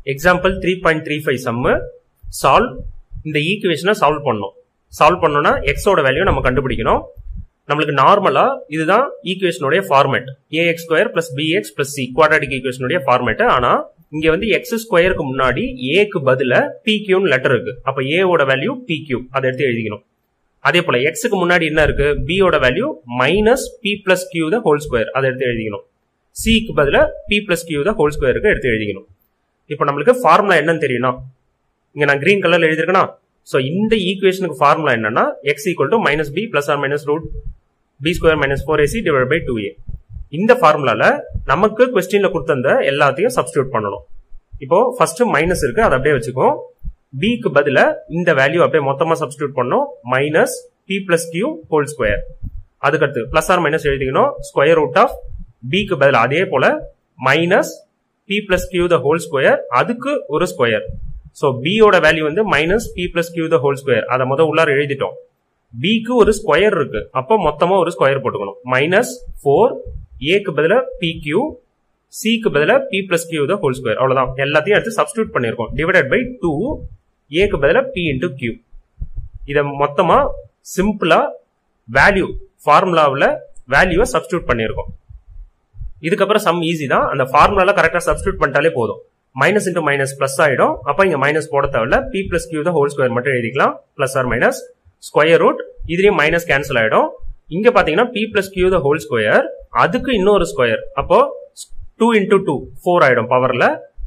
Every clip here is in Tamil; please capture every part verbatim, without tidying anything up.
Example three point three five சம்மு சால்வ். இந்த ஈக்குவேஷனை சால்வ் பண்ணணும். சால்வ் பண்ணோம்னா எக்ஸோட வேல்யூ நம்ம கண்டுபிடிக்கணும். நம்மளுக்கு நார்மலா இதுதான் ஈக்குவேஷனுடைய format, a x square plus b x plus c quadratic ஈக்குவேஷனுடைய ஃபார்மேட். ஆனா இங்க வந்து எக்ஸ் ஸ்கொயருக்கு முன்னாடி ஏக்கு பதில பி கியூன்னு லெட்டர் இருக்கு. அப்ப ஏவோட வேல்யூ பி கியூ, அதை எடுத்து எழுதிக்கணும். அதே போல எக்ஸுக்கு முன்னாடி என்ன இருக்கு, பியோட value minus B plus q the whole square, அதை எடுத்து எழுதிக்கணும். சிக்கு பதில p plus q the whole ஸ்கொயருக்கு எடுத்து எழுதிக்கணும். இப்போ நம்மளுக்கு ஃபார்முலா என்னன்னு தெரியும்னா, இங்க நான் கிரீன் கலர்ல எழுதிருக்கேனா, சோ இந்த ஈக்குவேஷனுக்கு ஃபார்முலா என்னன்னா x equal to minus B plus or minus root b square minus four a c divide by two a. இந்த ஃபார்முலால நமக்கு கொஸ்டின்ல கொடுத்த எல்லாத்தையும் சப்ஸ்டியூட் பண்ணணும். இப்போ ஃபர்ஸ்ட் மைனஸ் இருக்கு, அதை அப்படியே வச்சுக்கோ. பிக்கு பதில இந்த வேல்யூ அப்படியே மொத்தமா சப்ஸ்டியூட் பண்ணோம், minus B plus q whole square. அதுக்கடுத்து பிளஸ் ஆர் மைனஸ் எழுதிக்கணும், ஸ்கொயர் ரூட் ஆஃப் பிக்கு பதில அதே போல minus B plus q the whole square, அதுக்கு ஒரு ஸ்கொயர். சோ பியோட வேல்யூ வந்து minus B plus q the whole square, அதை முதல் உள்ளார எழுதிட்டோம். பிக்கு ஒரு ஸ்கொயர் இருக்கு, அப்போ மொத்தமா ஒரு ஸ்கொயர் போட்டுக்கணும். மைனஸ் ஃபோர், ஏக்கு பதில பி கியூ, சிக்கு பதில p plus q the whole square. அவ்வளவுதான், எல்லாத்தையும் எடுத்து சப்ஸ்டியூட் பண்ணிருக்கோம். டிவைடட் பை டூ, ஏக்கு பதில பி இன்டூ கியூ. இதை மொத்தமா சிம்பிளா வேல்யூ ஃபார்முலாவில் வேல்யூவை சப்ஸ்டியூட் பண்ணிருக்கோம். இதுக்கப்புறம் சம் ஈஸி தான், அந்த ஃபார்முலால கரெக்டா சப்ஸ்டியூட் பண்ணிட்டாலே போதும். மைனஸ் இன்டூ மைனஸ் பிளஸ் ஆயிடும். அப்ப இங்க மைனஸ் போட தேவையில்ல, p plus q the whole square மட்டும் எழுதிக்கலாம். Plus or minus square root, இதுலயும் மைனஸ் கேன்சல் ஆயிடும். இங்க பாத்தீங்கன்னா p plus q the whole square, அதுக்கு இன்னொரு ஸ்கொயர், அப்போ டூ இன்டூ டூ ஃபோர் ஆயிடும் பவர்ல.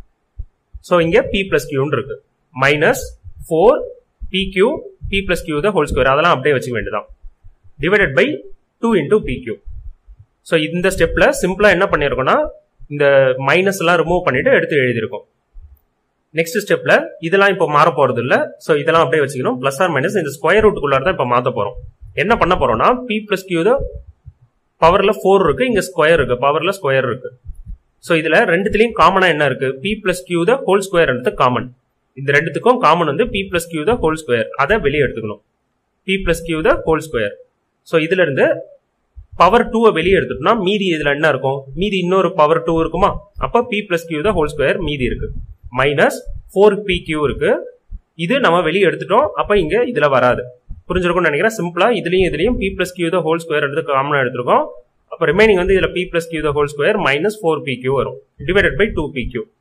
சோ இங்க பி பிளஸ் கியூன்னு இருக்கு, minus four p q p plus q the whole square, அதெல்லாம் அப்படியே வச்சுக்க வேண்டியதான். Divided by two into p q. So இந்த ஸ்டெப்ல சிம்பிளா என்ன பண்ணிருக்கோம்னா இந்த மைனஸ் எல்லாம் ரிமூவ் பண்ணிட்டு எடுத்து எழுதிருக்கோம். நெக்ஸ்ட் ஸ்டெப்ல இதெல்லாம் இப்ப மாற போறது இல்ல, சோ இதெல்லாம் அப்படியே வச்சுக்கணும். பிளஸ் ஆர் மைனஸ் இந்த ஸ்கொயர் ரூட்டுக்குள்ளார தான் இப்ப மாத்த போறோம். என்ன பண்ண போறோம்னா பி பிளஸ் கியூ த பவர்ல ஃபோர் இருக்கு, இங்க ஸ்கொயர் இருக்கு, பவர்ல ஸ்கொயர் இருக்கு. சோ இதுல ரெண்டுத்திலயும் காமனா என்ன இருக்கு, p plus q the whole square common. இந்த ரெண்டுத்துக்கும் காமன் வந்து p plus q the whole square, அதை வெளியே எடுத்துக்கணும். P plus q the whole square. So இதுல இருந்து பவர் டூ வெளியே எடுத்துட்டோம்னா மீதி இதுல என்ன இருக்கும், மீதி இன்னொரு பவர் டூ இருக்குமா, அப்ப p plus q the whole square மீதி இருக்கு. மைனஸ் ஃபோர் பி கியூ இருக்கு, இது நம்ம வெளியே எடுத்துட்டோம், அப்ப இங்க இதுல வராது. புரிஞ்சிருக்கும்னு நினைக்கிறேன். சிம்பிளா இதுலயும் இதுலயும் p plus q the whole square எடுத்து காமனா எடுத்துருக்கோம். அப்ப ரிமைனிங் வந்து இதுல p plus q the whole square minus four p q வரும், divided by two p q.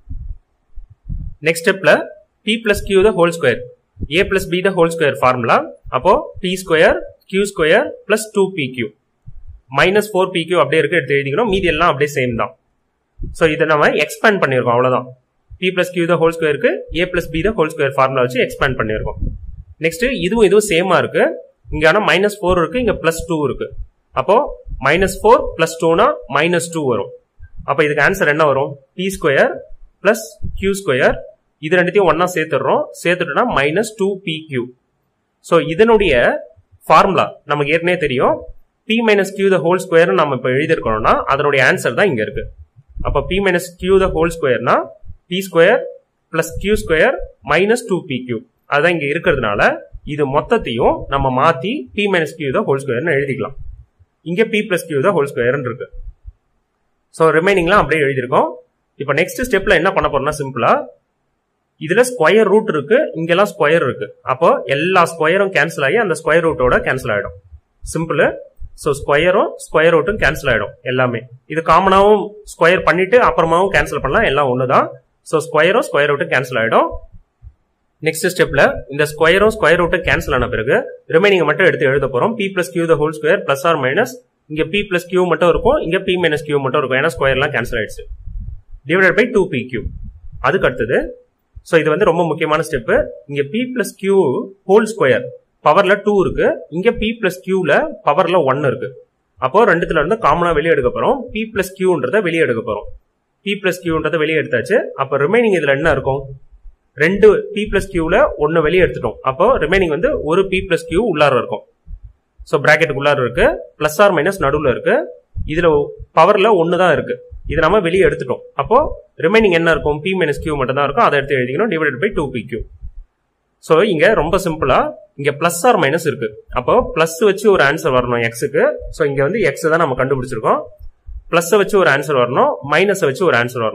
Next ஸ்டெப்ல p plus q the whole square, a plus b the whole square formula. அப்போ p square q square plus two p q minus four p q அப்படியே இருக்கு, எடுத்து எழுதிக்கணும். மீதி எல்லாம் அப்படியே சேம் தான். சோ இதை நம்ம எக்ஸ்பேண்ட் பண்ணிருக்கோம், அவ்வளவுதான். P plus q the whole ஸ்கொயருக்கு a plus b the whole square formula வச்சு எக்ஸ்பேண்ட் பண்ணிருக்கோம். நெக்ஸ்ட் இதுவும் இதுவும் சேமா இருக்கு, இங்க ஆனா மைனஸ் ஃபோர் இருக்கு, இங்க பிளஸ் டூ இருக்கு. அப்போ மைனஸ் ஃபோர் பிளஸ் டூனா மைனஸ் டூ வரும். அப்ப இதுக்கு ஆன்சர் என்ன வரும், p square plus q square. இது ரெண்டுத்தையும் ஒன்னா சேர்த்துடுறோம், சேர்த்துட்டோம்னா minus two p q. So இதனுடைய ஃபார்முலா நமக்கு ஏற்கனவே தெரியும், p minus q the whole square நம்ம இப்ப எழுதிருக்கோம்னா அதனுடைய ஆன்சர் தான் இங்க இருக்கு. அப்ப p minus q the whole ஸ்கொயர்னா p square plus q square minus two p q, அதான் இங்க இருக்கிறதுனால இது மொத்தத்தையும் நம்ம மாத்தி p minus q the whole ஸ்கொயர்னு எழுதிக்கலாம். இங்க p plus q the whole square இருக்கு. சோ ரிமைனிங்லாம் அப்படியே எழுதிருக்கோம். இப்ப நெக்ஸ்ட் ஸ்டெப்ல என்ன பண்ண போறோம்னா சிம்பிளா இதுல ஸ்கொயர் ரூட் இருக்கு, இங்கெல்லாம் ஸ்கொயர் இருக்கு. அப்போ எல்லா ஸ்கொயரும் கேன்சல் ஆகி அந்த ஸ்கொயர் ரூட்டோட கேன்சல் ஆயிடும். சிம்பிள். சோ ஸ்கொயரும் ஸ்கொயர் ரூட்டும் கேன்சல் ஆயிடும் எல்லாமே. இது காமனாவும் ஸ்கொயர் பண்ணிட்டு அப்புறமாவும் கேன்சல் பண்ணலாம், எல்லாம் ஒண்ணுதான். சோ ஸ்கொயரும் ஸ்கொயர் ரூட்டும் கேன்சல் ஆயிடும். நெக்ஸ்ட் ஸ்டெப்ல இந்த ஸ்கொயரும் ஸ்கொயர் ரூட்டும் கேன்சல் ஆன பிறகு ரிமைனிங் மட்டும் எடுத்து எழுத போறோம். P plus q the whole square plus or minus, இங்க பி பிளஸ் கியூ மட்டும் இருக்கும், இங்க பி மைனஸ் கியூ மட்டும் இருக்கும், ஏன்னா ஸ்கொயர்லாம் கேன்சல் ஆயிடுச்சு. Divided by two p q. அதுக்கு அடுத்தது சோ இது வந்து ரொம்ப முக்கியமான ஸ்டெப். இங்க p plus q whole square பவர்ல டூ இருக்கு, இங்க பி பிளஸ் கியூல பவர்ல ஒன் இருக்கு. அப்போ ரெண்டுத்துல இருந்து காமனா வெளியே எடுக்க போறோம், பி பிளஸ் கியூன்றத வெளியே எடுக்க போறோம். பி பிளஸ் கியூன்றத வெளியே எடுத்தாச்சு. அப்ப ரிமைனிங் இதுல என்ன இருக்கும், ரெண்டு பி பிளஸ் கியூல ஒன்னு வெளியே எடுத்துட்டோம். அப்போ ரிமைனிங் வந்து ஒரு பி பிளஸ் கியூ உள்ளார இருக்கும். சோ பிராக்கெட்டுக்கு உள்ளார இருக்கு, பிளஸ் ஆர் மைனஸ் நடுவுல இருக்கு, இதுல பவர்ல ஒன்னு தான் இருக்கு, இது நம்ம வெளியே எடுத்துட்டோம். அப்போ ரிமைனிங் என்ன இருக்கும், பி மைனஸ் கியூ மட்டும் தான் இருக்கும், அதை எடுத்து எழுதிக்கணும். Divided by two p q. So இங்க ரொம்ப சிம்பிளா இங்க பிளஸ் ஆர் மைனஸ் இருக்கு, அப்போ பிளஸ் வச்சு ஒரு ஆன்சர் வரணும் எக்ஸுக்கு. சோ இங்க வந்து எக்ஸ் தான் நம்ம கண்டுபிடிச்சிருக்கோம். பிளஸ் வச்சு ஒரு ஆன்சர் வரணும், மைனஸ் வச்சு ஒரு ஆன்சர் வரணும்.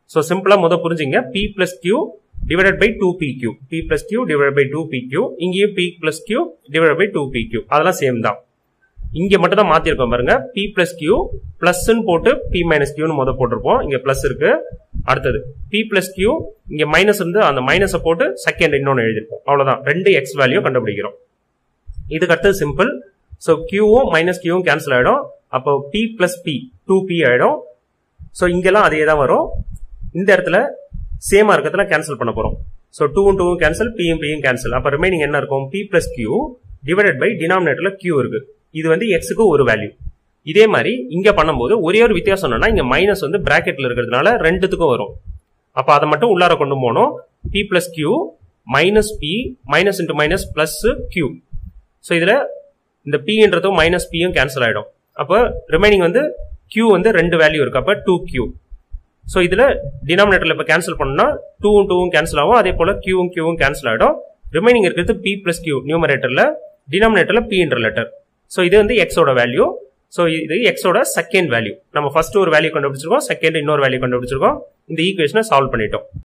ஸோ சிம்பிளா முத புரிஞ்சுங்க p plus q divided by two p q p plus q divided by two p q இங்கேயும் p plus q divided by two p q அதெல்லாம் சேம் தான். இங்க மட்டும் தான் மாத்தி இருக்கோம் பாருங்க. p plus q plus ன்னு போட்டு p minus q ன்னு முத போட்டிருப்போம். இங்க பிளஸ் இருக்கு. அடுத்தது p plus q இங்க மைனஸ் இருந்து அந்த மைனஸை போட்டு செகண்ட் இன்னொன்னு எழுதிருப்போம். அவ்வளவுதான். ரெண்டு x வேல்யூ கண்டுபிடிக்கிறோம். இதுக்கு அடுத்தது சிம்பிள். ஸோ கியூவும் மைனஸ் கியூவும் கேன்சல் ஆயிடும். அப்போ p plus p two p ஆயிடும். ஸோ இங்கெல்லாம் அதே தான் வரும். இந்த இடத்துல சேமா இருக்கிறதுல கேன்சல் பண்ண போறோம். ஸோ டூவும் டூவும் கேன்சல், பியும் பியும் கேன்சல். அப்ப ரிமைனிங் என்ன இருக்கும்? p plus q divided by டினாமினேட்டர்ல q இருக்கு. இது வந்து எக்ஸுக்கு ஒரு வேல்யூ. இதே மாதிரி இங்க பண்ணும்போது ஒரே ஒரு வித்தியாசம் என்னன்னா இங்க மைனஸ் வந்து பிராக்கெட்ல இருக்கிறதுனால ரெண்டுத்துக்கும் வரும். அப்ப அதை மட்டும் உள்ளார கொண்டு போனோம். p plus q minus p minus into minus plus q. So இதுல இந்த pன்றதும் மைனஸ் பியும் கேன்சல் ஆயிடும். அப்ப ரிமைனிங் வந்து q வந்து ரெண்டு வேல்யூ இருக்கு. அப்ப டூ q. ஸோ இதுல டினாமினேட்டர்ல இப்ப கேன்சல் பண்ணா டூவும் டூவும் கேன்சல் ஆகும். அதே போல கியூவும் கியூவும் கேன்சல் ஆயிடும். ரிமைனிங் இருக்கிறது p plus q நியூமரேட்டர்ல, டினாமினேட்டர்ல p என்ற லெட்டர். ஸோ இது வந்து எக்ஸோட வேல்யூ. ஸோ இது எக்ஸோட செகண்ட் வேல்யூ. நம்ம ஃபர்ஸ்ட் ஒரு வேல்யூ கண்டுபிடிச்சிருக்கோம், செகண்ட் இன்னொரு வேல்யூ கண்டுபிடிச்சிருக்கோம். இந்த ஈக்குவேஷனை சால்வ் பண்ணிட்டோம்.